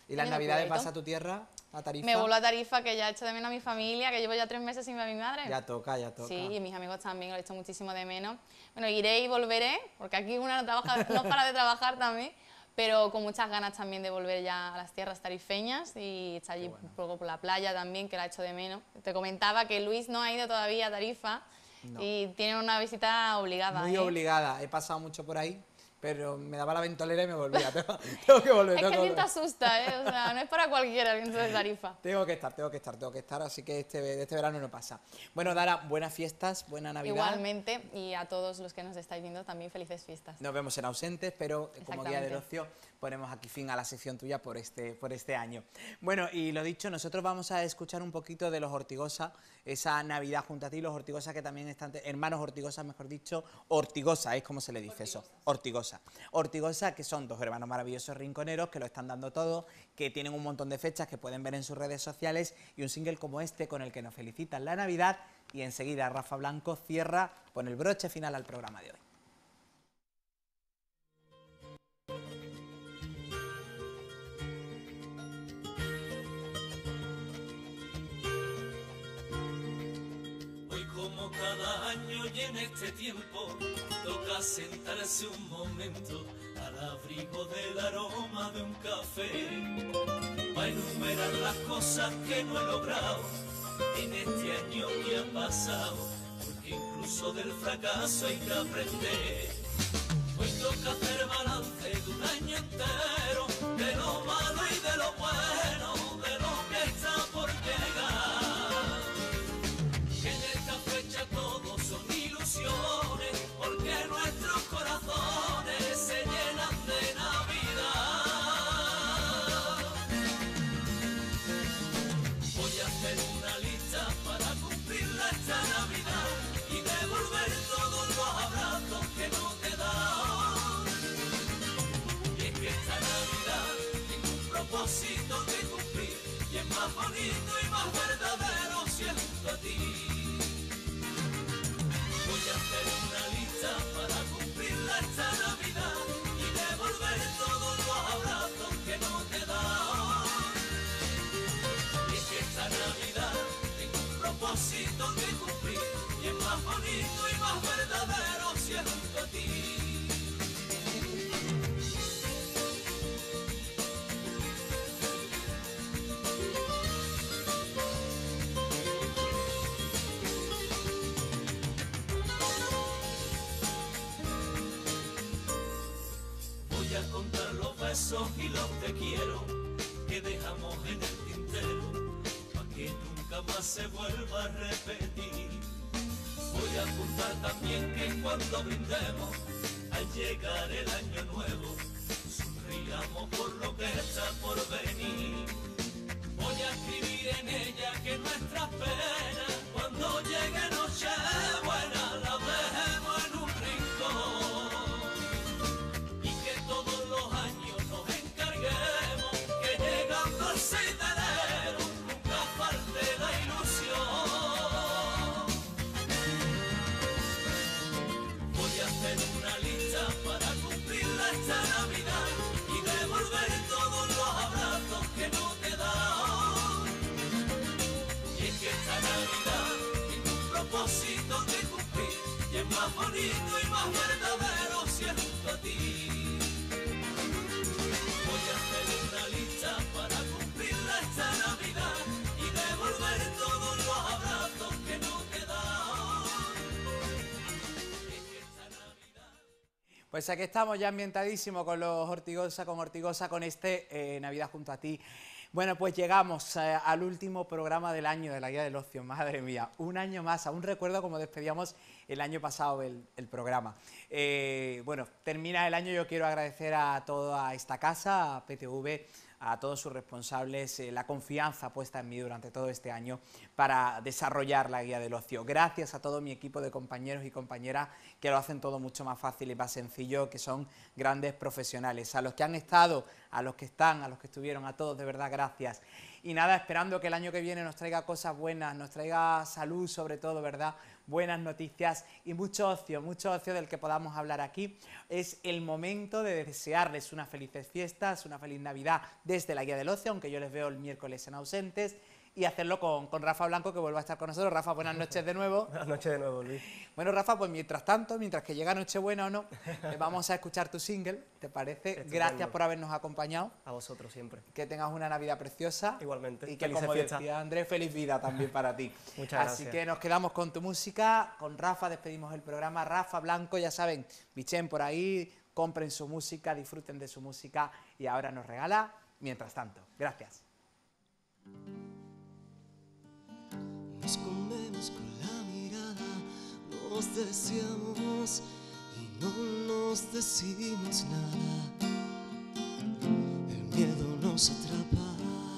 ¿Y las teniendo navidades cuidadito. vas a tu tierra, a Tarifa? Me vuelvo a Tarifa, que ya he hecho de menos a mi familia, que llevo ya tres meses sin ver a mi madre. Ya toca, ya toca. Sí, y mis amigos también, lo he hecho muchísimo de menos. Bueno, iré y volveré, porque aquí una no, trabaja, no para de trabajar también, pero con muchas ganas también de volver ya a las tierras tarifeñas y estar allí bueno. un poco por la playa también, que la he hecho de menos. Te comentaba que Luis no ha ido todavía a Tarifa No. y tiene una visita obligada. Muy ¿eh? obligada, he pasado mucho por ahí, pero me daba la ventolera y me volvía. Tengo, tengo que volver. Es tengo que el volver. viento asusta, ¿eh? O sea, no es para cualquiera el viento de Tarifa. Tengo que estar, tengo que estar, tengo que estar, así que este, este verano no pasa. Bueno, Dara, buenas fiestas, buena Navidad. Igualmente, y a todos los que nos estáis viendo también felices fiestas. Nos vemos en ausentes, pero como guía del Exactamente. ocio ponemos aquí fin a la sección tuya por este, por este año. Bueno, y lo dicho, nosotros vamos a escuchar un poquito de los Ortigosa, esa Navidad junto a ti, los Ortigosa que también están, hermanos Ortigosa, mejor dicho, Ortigosa, es como se le dice eso, Ortigosa. Ortigosa, que son dos hermanos maravillosos rinconeros que lo están dando todo, que tienen un montón de fechas que pueden ver en sus redes sociales y un single como este con el que nos felicitan la Navidad, y enseguida Rafa Blanco cierra, pone el broche final al programa de hoy. Como cada año y en este tiempo toca sentarse un momento al abrigo del aroma de un café para enumerar las cosas que no he logrado en este año que ha pasado, porque incluso del fracaso hay que aprender. Hoy toca hacer balance de un año entero, de lo malo y de lo bueno, de lo que está por llegar. Que en esta fecha todos son ilusiones, porque nuestros corazones se llenan de Navidad. Voy a hacer una lista para cumplirla esta Navidad y devolver todos los abrazos que no te he dado. Y es que esta Navidad tengo un propósito que cumplir, y es más bonito y más verdadero siento a ti. Voy a hacer una lista para cumplirla esta Navidad y devolver todos los abrazos que no te he dado. Y es que esta Navidad tengo un propósito que cumplir, y es más bonito y más verdadero siento a ti. Voy a contar los besos y los te quiero que dejamos en el tintero, para que nunca más se vuelva a repetir. Voy a apuntar también que cuando brindemos al llegar el año nuevo, sonriamos por lo que está por venir. Voy a escribir en ella que nuestras penas, cuando llegue Nochebuena, la dejemos en un rincón. Y que todos los años nos encarguemos que llegando al seis de enero nunca falte la ilusión. Voy a hacer una lista para cumplirla esta Navidad y devolver todos los abrazos que no te he dado. Y es que esta Navidad tengo un propósito que cumplir, y es más bonito y más verdadero siento a ti. Voy a hacer una lista para cumplirla esta Navidad y devolver todos los abrazos que no te he dado. Es que esta Navidad... Pues aquí estamos ya ambientadísimos con los Ortigosa, con Ortigosa, con este eh, Navidad junto a ti. Bueno, pues llegamos eh, al último programa del año de la Guía del Ocio. Madre mía, un año más. Aún recuerdo cómo despedíamos el año pasado el, el programa. Eh, bueno, termina el año. Yo quiero agradecer a toda esta casa, a P T V, a todos sus responsables, eh, la confianza puesta en mí durante todo este año para desarrollar la Guía del Ocio. Gracias a todo mi equipo de compañeros y compañeras que lo hacen todo mucho más fácil y más sencillo, que son grandes profesionales. A los que han estado, a los que están, a los que estuvieron, a todos, de verdad, gracias. Y nada, esperando que el año que viene nos traiga cosas buenas, nos traiga salud sobre todo, ¿verdad? Buenas noticias y mucho ocio, mucho ocio del que podamos hablar aquí. Es el momento de desearles unas felices fiestas, una feliz Navidad desde la Guía del Ocio, aunque yo les veo el miércoles en ausentes, y hacerlo con, con Rafa Blanco, que vuelva a estar con nosotros. Rafa, buenas noches de nuevo. Buenas noches de nuevo, Luis. Bueno, Rafa, pues mientras tanto, mientras que llega Nochebuena o no, vamos a escuchar tu single, ¿te parece? Estupendo. Gracias por habernos acompañado. A vosotros siempre. Que tengas una Navidad preciosa. Igualmente. Y que, Felices como fiestas. decía Andrés, feliz vida también para ti. Muchas Así gracias. que nos quedamos con tu música. Con Rafa despedimos el programa. Rafa Blanco, ya saben, bichen por ahí, compren su música, disfruten de su música. Y ahora nos regala Mientras Tanto. Gracias. Nos comemos con la mirada, nos deseamos y no nos decimos nada. El miedo nos atrapa,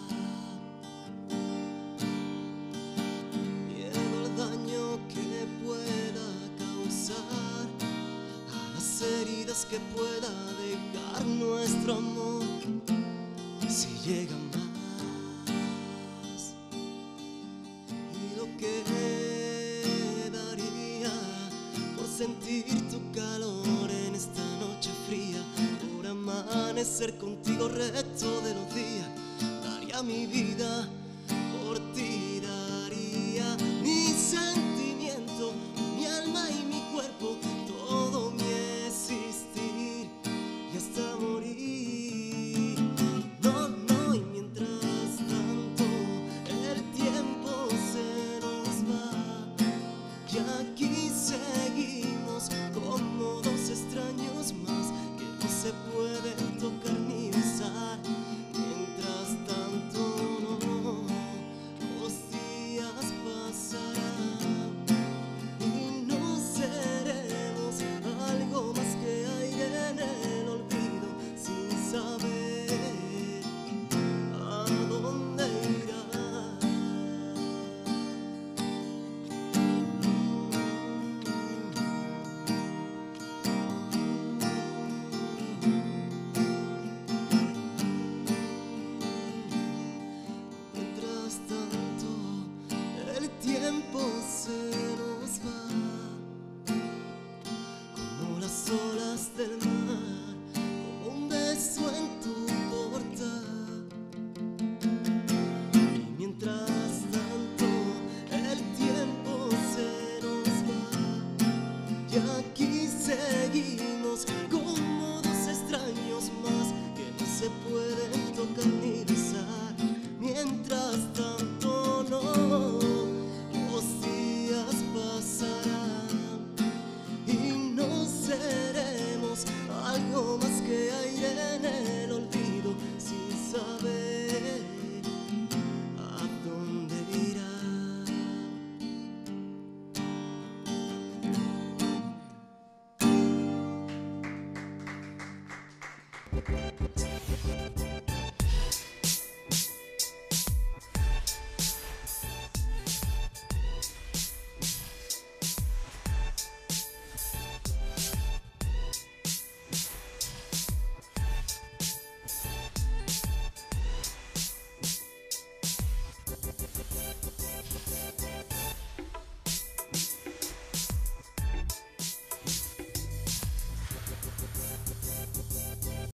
miedo al daño que pueda causar, a las heridas que pueda dejar nuestro amor, si llega más. Que daría por sentir tu calor en esta noche fría, por amanecer contigo resto de los días, daría mi vida por ti, daría mi sangre